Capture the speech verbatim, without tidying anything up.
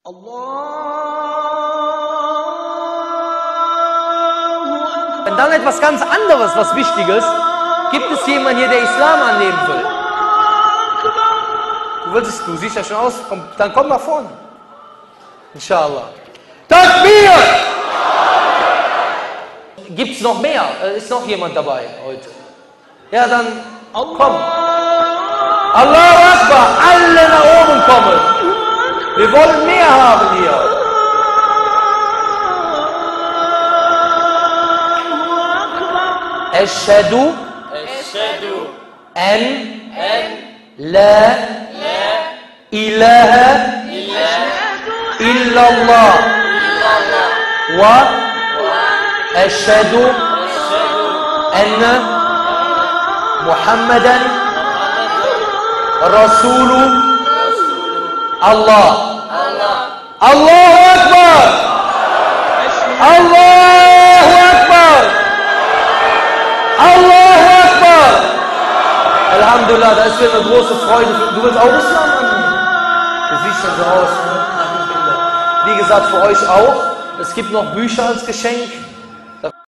Wenn dann etwas ganz anderes, was Wichtiges, gibt es jemanden hier, der Islam annehmen will. Du, willst, du siehst ja schon aus, komm, dann komm nach vorne. Inshallah. Takbir! Gibt es noch mehr? Ist noch jemand dabei heute? Ja, dann komm. Allahu Akbar! Alle nach oben kommen! Wir wollen mehr haben hier. Ashhadu an la ilaha illallah wa ashhadu anna Muhammadan Rasulullah. Allahu Akbar! Allahu Akbar! Allahu Akbar! Alhamdulillah, das ist mir eine große Freude. Du willst auch Islam annehmen? Du siehst schon so aus. Wie gesagt, für euch auch. Es gibt noch Bücher als Geschenk.